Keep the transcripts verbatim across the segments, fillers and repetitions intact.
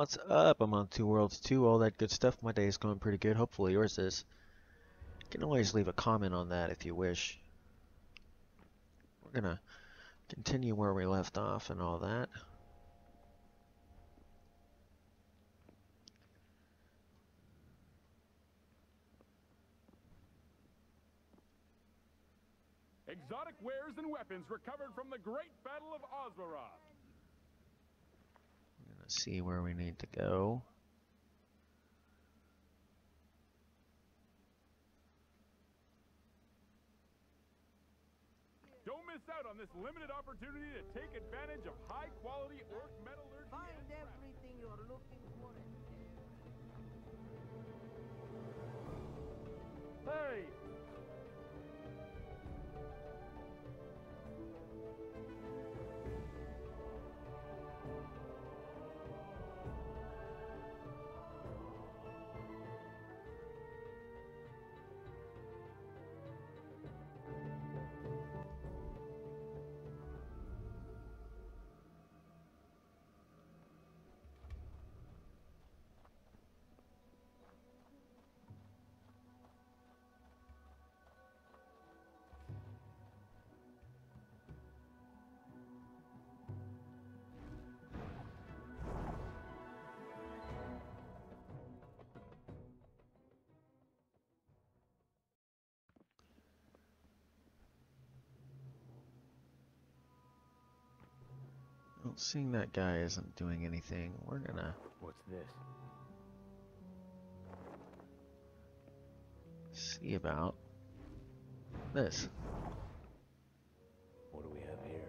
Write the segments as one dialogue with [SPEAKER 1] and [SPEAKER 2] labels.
[SPEAKER 1] What's up? I'm on Two Worlds two, all that good stuff. My day is going pretty good. Hopefully yours is. You can always leave a comment on that if you wish. We're gonna continue where we left off and all that.
[SPEAKER 2] Exotic wares and weapons recovered from the Great Battle of Osmaroth.
[SPEAKER 1] We're gonna see where we need to go.
[SPEAKER 2] Don't miss out on this limited opportunity to take advantage of high-quality orc metallurgy.
[SPEAKER 3] Find everything you're looking for.
[SPEAKER 2] Hey!
[SPEAKER 1] Well, seeing that guy isn't doing anything, we're gonna
[SPEAKER 4] What's this?
[SPEAKER 1] see about this.
[SPEAKER 4] What do we have here?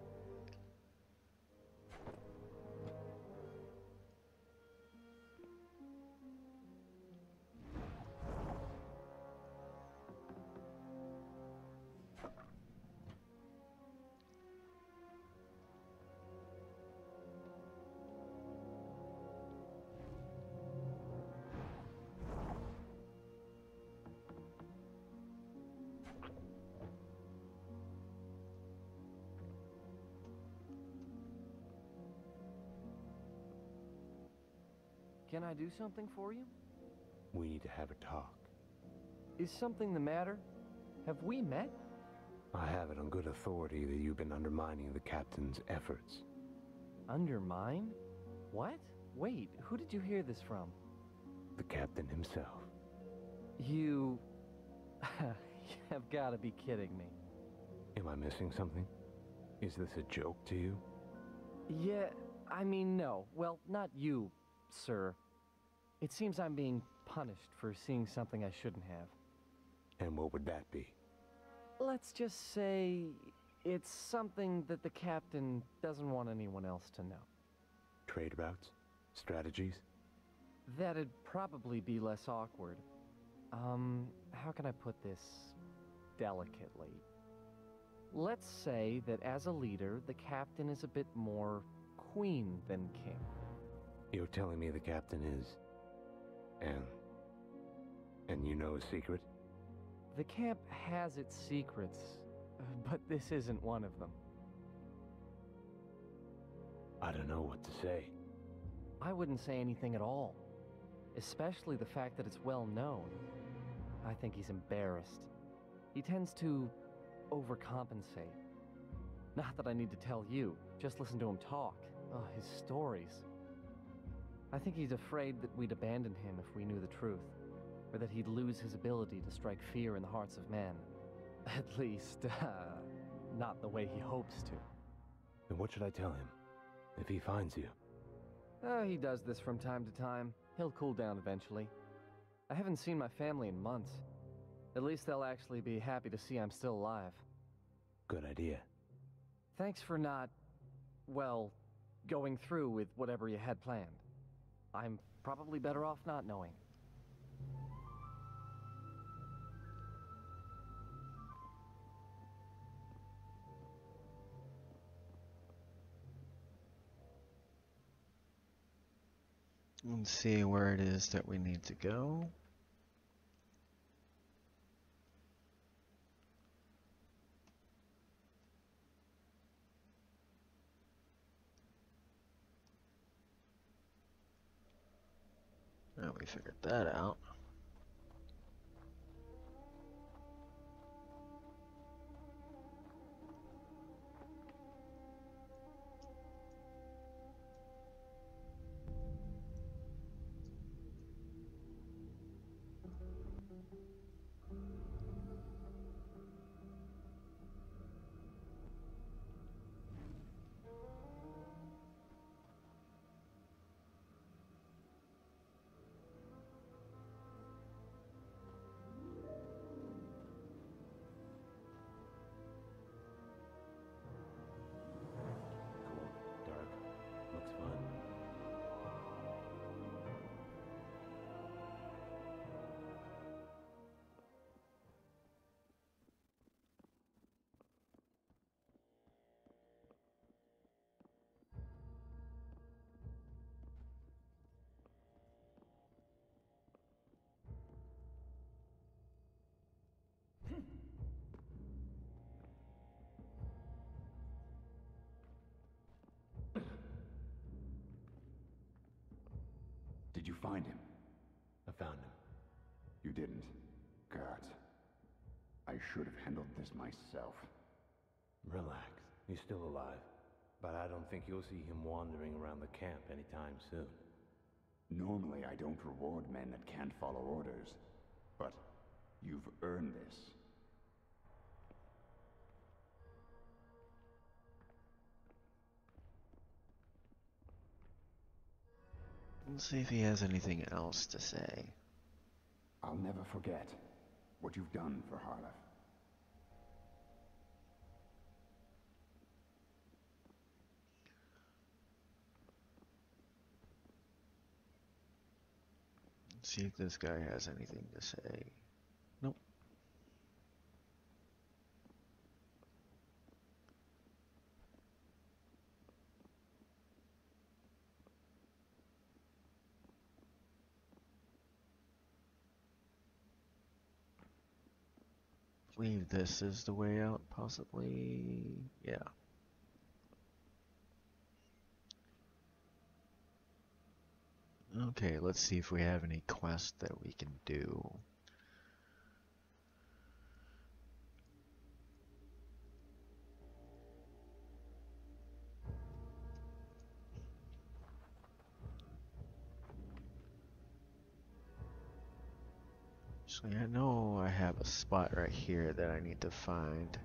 [SPEAKER 5] Can I do something for you?
[SPEAKER 4] We need to have a talk.
[SPEAKER 5] Is something the matter? Have we met?
[SPEAKER 4] I have it on good authority that you've been undermining the captain's efforts.
[SPEAKER 5] Undermine? What? Wait, who did you hear this from?
[SPEAKER 4] The captain himself.
[SPEAKER 5] You... you have got to be kidding me.
[SPEAKER 4] Am I missing something? Is this a joke to you?
[SPEAKER 5] Yeah, I mean, no. Well, not you, sir. It seems I'm being punished for seeing something I shouldn't have.
[SPEAKER 4] And what would that be?
[SPEAKER 5] Let's just say it's something that the captain doesn't want anyone else to know.
[SPEAKER 4] Trade routes? Strategies?
[SPEAKER 5] That'd probably be less awkward. Um, how can I put this delicately? Let's say that as a leader, the captain is a bit more queen than king.
[SPEAKER 4] You're telling me the captain is... And... And you know a secret?
[SPEAKER 5] The camp has its secrets, uh, but this isn't one of them.
[SPEAKER 4] I don't know what to say.
[SPEAKER 5] I wouldn't say anything at all, especially the fact that it's well known. I think he's embarrassed. He tends to overcompensate. Not that I need to tell you, just listen to him talk. Oh, his stories. I think he's afraid that we'd abandon him if we knew the truth, or that he'd lose his ability to strike fear in the hearts of men. At least, uh, not the way he hopes to.
[SPEAKER 4] Then what should I tell him? If he finds you?
[SPEAKER 5] Oh, he does this from time to time. He'll cool down eventually. I haven't seen my family in months. At least they'll actually be happy to see I'm still alive.
[SPEAKER 4] Good idea.
[SPEAKER 5] Thanks for not, well, going through with whatever you had planned. I'm probably better off not knowing.
[SPEAKER 1] Let's see where it is that we need to go. Now we figured that out.
[SPEAKER 4] Cool. Dark. Looks fun.
[SPEAKER 6] Did you find him?
[SPEAKER 4] I found him.
[SPEAKER 6] You didn't. God. I should have handled this myself.
[SPEAKER 4] Relax. He's still alive. But I don't think you'll see him wandering around the camp anytime soon.
[SPEAKER 6] Normally, I don't reward men that can't follow orders. But you've earned this.
[SPEAKER 1] Let's see if he has anything else to say.
[SPEAKER 6] I'll never forget what you've done for Harlef.
[SPEAKER 1] Let's see if this guy has anything to say. Nope. I believe this is the way out, possibly. Yeah. Okay, let's see if we have any quests that we can do. Actually, I know I have a spot right here that I need to find.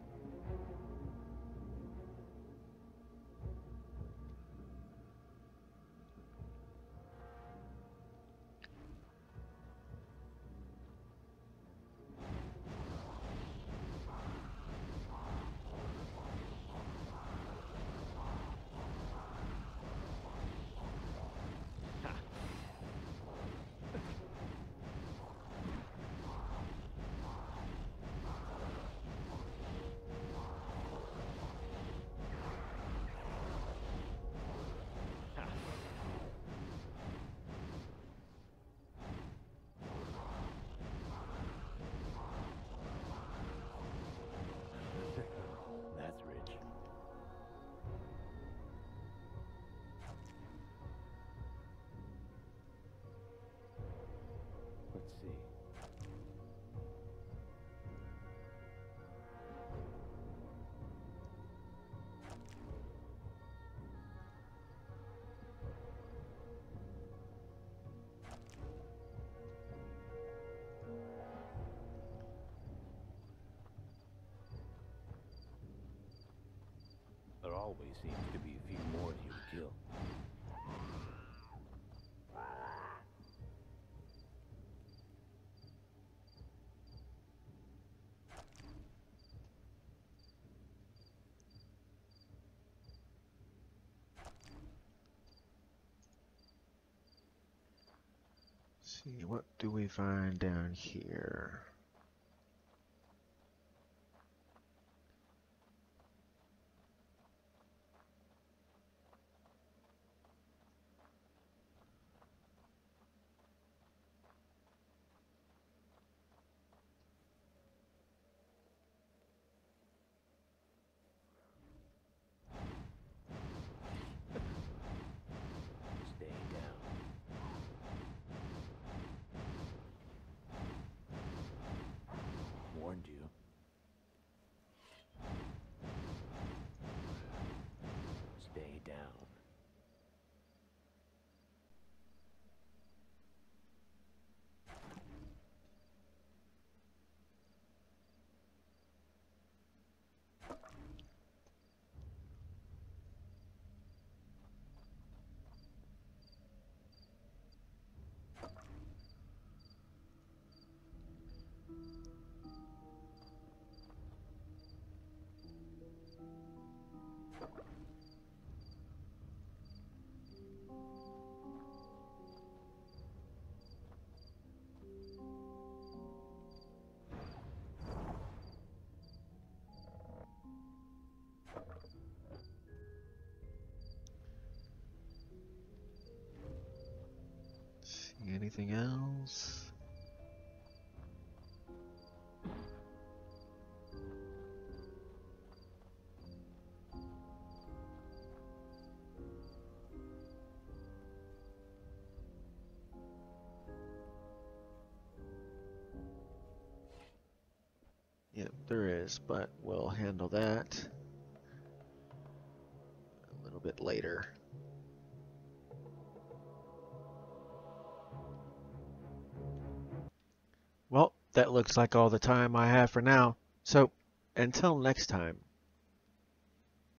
[SPEAKER 4] That's rich. Let's see. There always seems to be a few more of you to kill.
[SPEAKER 1] Let's see, what do we find down here?
[SPEAKER 4] Stay down.
[SPEAKER 1] Anything else? Yep, there is, but we'll handle that a little bit later. Well, that looks like all the time I have for now. So, until next time.